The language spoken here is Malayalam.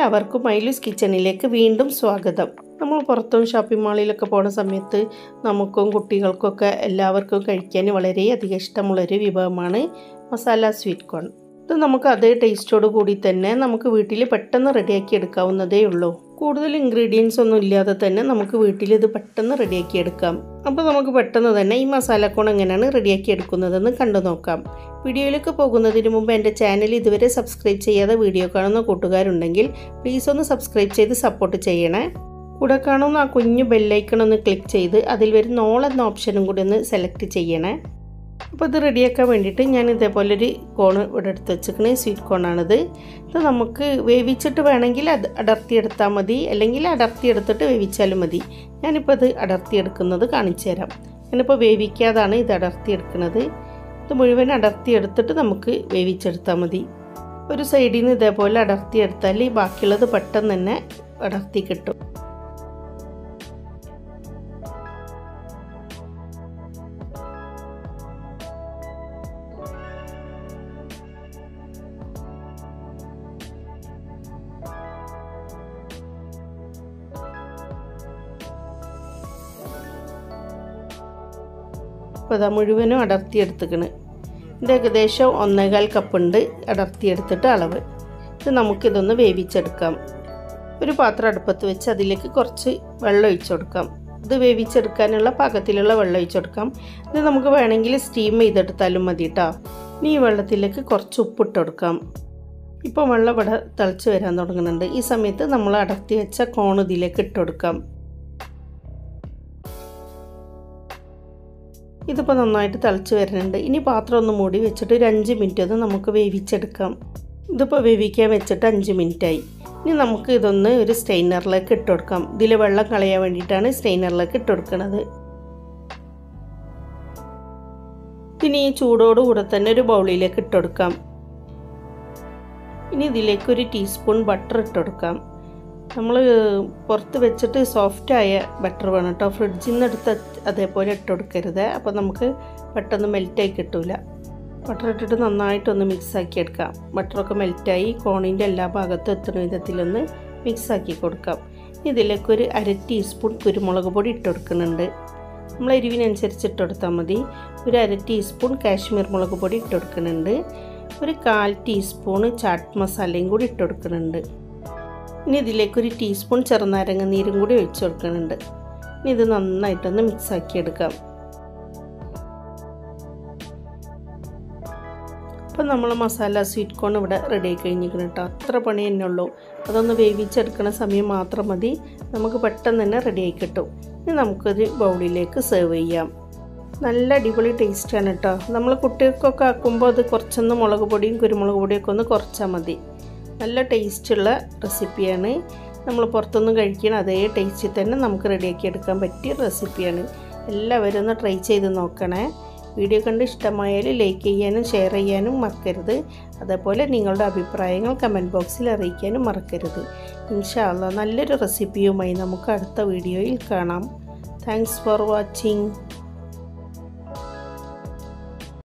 എല്ലാവർക്കും മൈലൂസ് കിച്ചണിലേക്ക് വീണ്ടും സ്വാഗതം. നമ്മൾ പുറത്തും ഷോപ്പിംഗ് മാളിലൊക്കെ പോകുന്ന സമയത്ത് നമുക്കും കുട്ടികൾക്കൊക്കെ എല്ലാവർക്കും കഴിക്കാൻ വളരെയധികം ഇഷ്ടമുള്ളൊരു വിഭവമാണ് മസാല സ്വീറ്റ് കോൺ. ഇത് നമുക്ക് അതേ ടേസ്റ്റോട് കൂടി തന്നെ നമുക്ക് വീട്ടിൽ പെട്ടെന്ന് റെഡിയാക്കി എടുക്കാവുന്നതേ ഉള്ളൂ. കൂടുതൽ ഇൻഗ്രീഡിയൻസ് ഒന്നും ഇല്ലാതെ തന്നെ നമുക്ക് വീട്ടിൽ ഇത് പെട്ടെന്ന് റെഡിയാക്കി എടുക്കാം. അപ്പോൾ നമുക്ക് പെട്ടെന്ന് തന്നെ ഈ മസാല കോൺ എങ്ങനെയാണ് റെഡിയാക്കി എടുക്കുന്നതെന്ന് കണ്ടു നോക്കാം. വീഡിയോയിലേക്ക് പോകുന്നതിന് മുമ്പ് എൻ്റെ ചാനൽ ഇതുവരെ സബ്സ്ക്രൈബ് ചെയ്യാതെ വീഡിയോ കാണുന്ന കൂട്ടുകാരുണ്ടെങ്കിൽ പ്ലീസ് ഒന്ന് സബ്സ്ക്രൈബ് ചെയ്ത് സപ്പോർട്ട് ചെയ്യണേ. കൂടെ കാണുന്ന ആ കുഞ്ഞു ബെല്ലൈക്കൺ ഒന്ന് ക്ലിക്ക് ചെയ്ത് അതിൽ വരുന്ന ഓൾ എന്ന ഓപ്ഷനും കൂടി ഒന്ന് സെലക്ട് ചെയ്യണേ. അപ്പോൾ ഇത് റെഡിയാക്കാൻ വേണ്ടിയിട്ട് ഞാൻ ഇതേപോലൊരു കോണ് ഇവിടെ എടുത്ത് വെച്ചിരിക്കുന്നത് സ്വീറ്റ് കോണാണിത്. ഇത് നമുക്ക് വേവിച്ചിട്ട് വേണമെങ്കിൽ അത് അടർത്തിയെടുത്താൽ മതി, അല്ലെങ്കിൽ അടർത്തിയെടുത്തിട്ട് വേവിച്ചാലും മതി. ഞാനിപ്പോൾ ഇത് അടർത്തിയെടുക്കുന്നത് കാണിച്ചു തരാം. ഞാനിപ്പോൾ വേവിക്കാതാണ് ഇത് അടർത്തിയെടുക്കുന്നത്. ഇത് മുഴുവൻ അടർത്തിയെടുത്തിട്ട് നമുക്ക് വേവിച്ചെടുത്താൽ മതി. ഒരു സൈഡിൽ നിന്ന് ഇതേപോലെ അടർത്തിയെടുത്താൽ ബാക്കിയുള്ളത് പെട്ടെന്ന് തന്നെ അടർത്തി കിട്ടും. അപ്പോൾ ഇതാ മുഴുവനും അടർത്തിയെടുത്തിക്കണ്. ഇത് ഏകദേശം 1.25 കപ്പുണ്ട് അടർത്തിയെടുത്തിട്ട് അളവ്. ഇത് നമുക്കിതൊന്ന് വേവിച്ചെടുക്കാം. ഒരു പാത്രം അടുപ്പത്ത് വെച്ച് അതിലേക്ക് കുറച്ച് വെള്ളം ഒഴിച്ചു കൊടുക്കാം. ഇത് വേവിച്ചെടുക്കാനുള്ള പാകത്തിലുള്ള വെള്ളം ഒഴിച്ചു കൊടുക്കാം. ഇത് നമുക്ക് വേണമെങ്കിൽ സ്റ്റീം ചെയ്തെടുത്താലും മതി കേട്ടോ. ഇനി ഈ വെള്ളത്തിലേക്ക് കുറച്ച് ഉപ്പിട്ട് കൊടുക്കാം. ഇപ്പോൾ വെള്ളം ഇവിടെ തിളച്ച് വരാൻ തുടങ്ങുന്നുണ്ട്. ഈ സമയത്ത് നമ്മൾ അടർത്തി വെച്ച കോൺ ഇതിലേക്ക് ഇട്ട് കൊടുക്കാം. ഇതിപ്പോൾ നന്നായിട്ട് തിളച്ച് വരുന്നുണ്ട്. ഇനി പാത്രം ഒന്ന് മൂടി വെച്ചിട്ട് ഒരു 5 മിനിറ്റ് ഒന്ന് നമുക്ക് വേവിച്ചെടുക്കാം. ഇതിപ്പോൾ വേവിക്കാൻ വെച്ചിട്ട് 5 മിനിറ്റായി. ഇനി നമുക്ക് ഇതൊന്ന് ഒരു സ്റ്റെയിനറിലേക്ക് ഇട്ട് കൊടുക്കാം. ഇതിൽ വെള്ളം കളയാൻ വേണ്ടിയിട്ടാണ് സ്റ്റെയിനറിലേക്ക് ഇട്ട് കൊടുക്കുന്നത്. ഇനി ഈ ചൂടോടുകൂടെ തന്നെ ഒരു ബൗളിലേക്ക് ഇട്ട് കൊടുക്കാം. ഇനി ഇതിലേക്ക് ഒരു ടീസ്പൂൺ ബട്ടർ ഇട്ട് കൊടുക്കാം. നമ്മൾ പുറത്ത് വെച്ചിട്ട് സോഫ്റ്റായ ബട്ടർ വേണം കേട്ടോ. ഫ്രിഡ്ജിൽ നിന്ന് എടുത്ത് അതേപോലെ ഇട്ട് കൊടുക്കരുത്, അപ്പോൾ നമുക്ക് പെട്ടെന്ന് മെൽറ്റായി കിട്ടില്ല. ബട്ടർ ഇട്ടിട്ട് നന്നായിട്ടൊന്ന് മിക്സാക്കി എടുക്കാം. ബട്ടറൊക്കെ മെൽറ്റായി കോണിൻ്റെ എല്ലാ ഭാഗത്തും എത്തുന്ന വിധത്തിലൊന്ന് മിക്സാക്കി കൊടുക്കാം. ഇതിലേക്കൊരു 1/2 ടീസ്പൂൺ കുരുമുളക് പൊടി ഇട്ട് കൊടുക്കുന്നുണ്ട്. നമ്മൾ എരിവിനനുസരിച്ച് ഇട്ട് കൊടുത്താൽ മതി. ഒരു 1/2 ടീസ്പൂൺ കാശ്മീർ മുളക് പൊടി ഇട്ട് കൊടുക്കുന്നുണ്ട്. ഒരു 1/4 ടീസ്പൂൺ ചാട്ട് മസാലയും കൂടി ഇട്ട് കൊടുക്കുന്നുണ്ട്. ഇനി ഇതിലേക്കൊരു ടീസ്പൂൺ ചെറുനാരങ്ങ നീരും കൂടി ഒഴിച്ച് കൊടുക്കുന്നുണ്ട്. ഇനി ഇത് നന്നായിട്ടൊന്ന് മിക്സാക്കി എടുക്കാം. അപ്പോൾ നമ്മൾ മസാല സ്വീറ്റ് കോൺ ഇവിടെ റെഡി ആയി കഴിഞ്ഞിരിക്കണം കേട്ടോ. അത്ര പണി തന്നെ ഉള്ളൂ. അതൊന്ന് വേവിച്ചെടുക്കുന്ന സമയം മാത്രം മതി. നമുക്ക് പെട്ടെന്ന് തന്നെ റെഡി ആയി കിട്ടും. ഇനി നമുക്കൊരു ബൗളിലേക്ക് സെർവ് ചെയ്യാം. നല്ല അടിപൊളി ടേസ്റ്റാണ് കേട്ടോ. നമ്മൾ കുട്ടികൾക്കൊക്കെ ആക്കുമ്പോൾ അത് കുറച്ചൊന്ന് മുളക് പൊടിയും കുരുമുളക് പൊടിയൊക്കെ ഒന്ന് കുറച്ചാൽ മതി. നല്ല ടേസ്റ്റുള്ള റെസിപ്പിയാണ്. നമ്മൾ പുറത്തൊന്നും കഴിക്കണം അതേ ടേസ്റ്റിൽ തന്നെ നമുക്ക് റെഡിയാക്കി എടുക്കാൻ പറ്റിയ റെസിപ്പിയാണ്. എല്ലാവരും ഒന്ന് ട്രൈ ചെയ്ത് നോക്കണേ. വീഡിയോ കണ്ട് ഇഷ്ടമായാൽ ലൈക്ക് ചെയ്യാനും ഷെയർ ചെയ്യാനും മറക്കരുത്. അതേപോലെ നിങ്ങളുടെ അഭിപ്രായങ്ങൾ കമൻറ്റ് ബോക്സിൽ അറിയിക്കാനും മറക്കരുത്. ഇൻഷാ അല്ലാഹ് നല്ലൊരു റെസിപ്പിയുമായി നമുക്ക് അടുത്ത വീഡിയോയിൽ കാണാം. Thanks for watching.